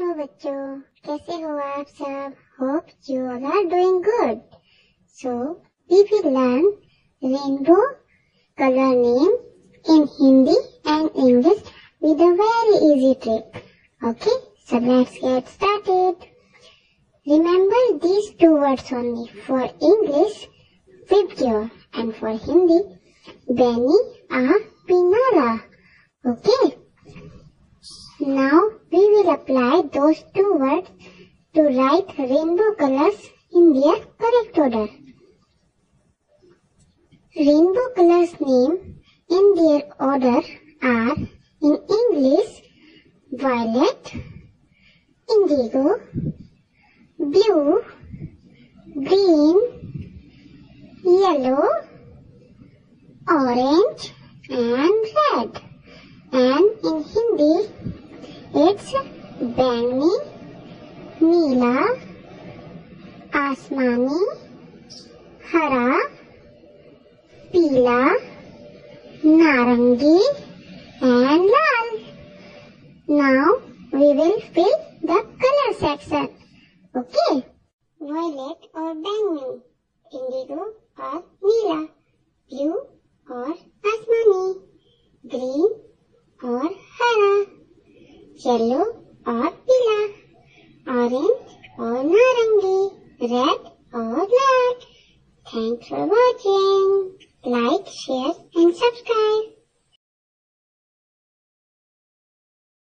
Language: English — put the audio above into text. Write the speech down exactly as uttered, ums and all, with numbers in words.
Hello बच्चों, कैसे हो आप सब? Hope you all are doing good. So we will learn rainbow color name in Hindi and English with a very easy trick. Okay, so let's get started. Remember these two words only. For English, Vibgyor, and for Hindi, Beni a Pinara. Okay. Now we will apply those two words to write rainbow colors in their correct order. Rainbow colors name in their order are in English violet, indigo, blue, green, yellow, orange and red. And in Hindi it's बैंगनी, नीला, आसमानी, हरा, पीला, नारंगी and Lal. Now we will fill the color section. Okay. Violet और बैंगनी, indigo और नीला, blue और आसमानी, green और हरा, येलो और पीला, ऑरेंज और नारंगी, रेड और लाल. Thanks for watching. Like, share and subscribe.